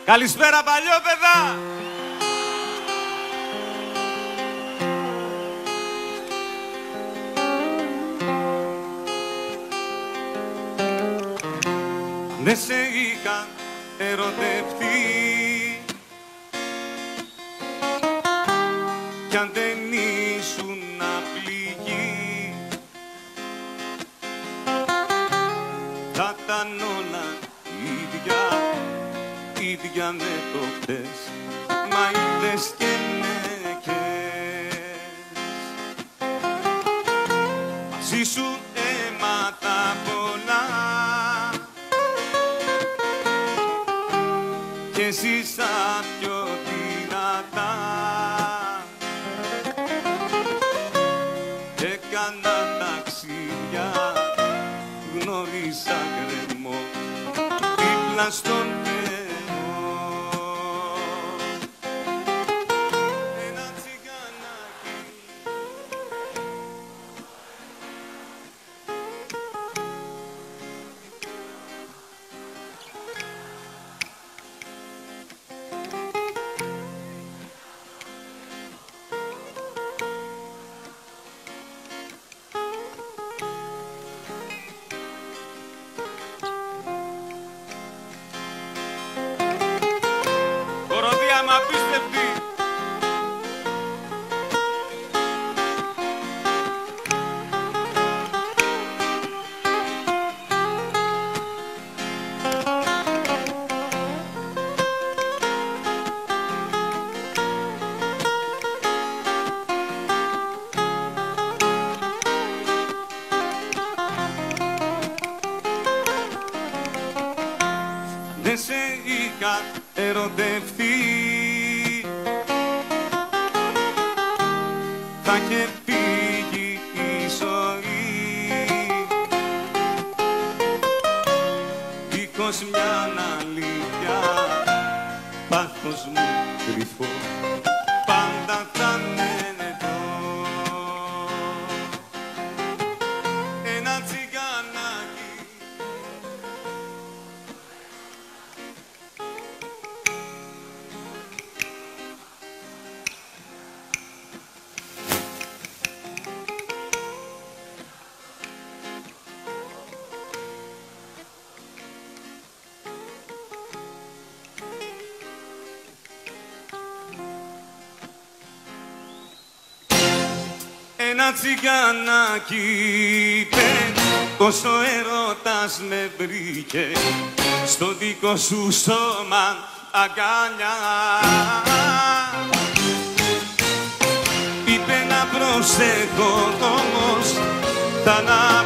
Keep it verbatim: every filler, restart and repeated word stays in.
Καλησπέρα παλιόπαιδα! Δεν σε είχα ερωτευτεί κι αν δεν ήσουν πληγή θα ήταν όλα ίδια, ίδια με το χτες, μα είδες και νεκές. Μαζί σου έμαθα πολλά και ζήσα πιο δυνατά. Έκανα ταξίδια, γνώρισα γκρεμό δίπλα στον Θεό. Ένα τσιγανάκι μ' απίστευτη. Δεν σε είχα ερωτευτεί θα είχε φύγει η ζωή δίχως μια αλήθεια, πάθος μου κρυφό πάντα θα είναι εδώ. Ένα τσιγανάκι Ένα τσιγανάκι είπε πως ο έρωτας με βρήκε στο δικό σου σώμα αγκαλιά. Είπε να προσέχω όμως θα να